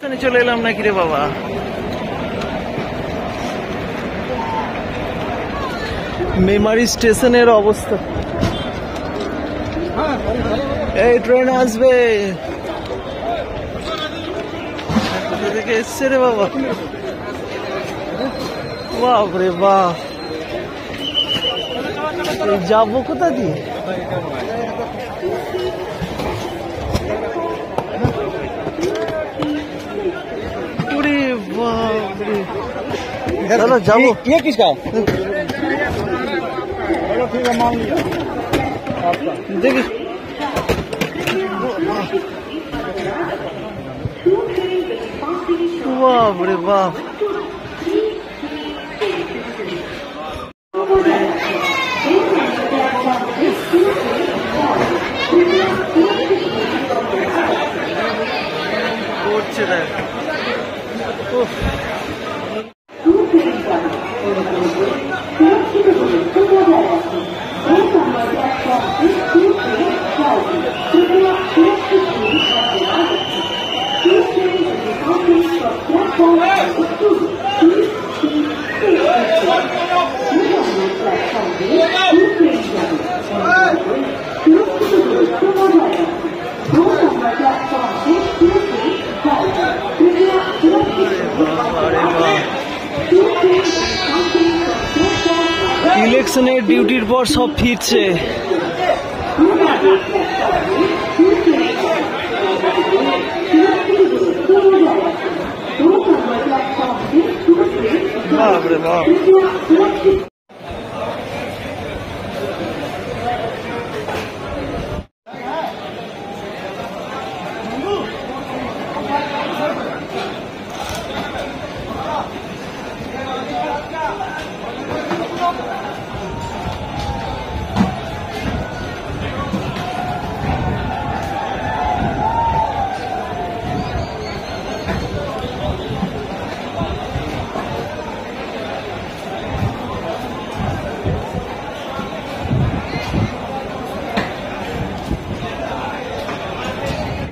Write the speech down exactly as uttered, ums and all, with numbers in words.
স্টেশনে চলে এলাম নাকি রে বাবা? মেমারি স্টেশনের অবস্থা, এই ট্রেন আসবে থেকে এসছে রে বাবা। বাপরে বাপ, যাবো কোথা দিয়ে? चलो जाओ। ये किसका? देखिए बाप रे बाप, করছে দেখ। ইলেকশনের ডিউটির পর সব ফিরছে। বাপরে বাপ,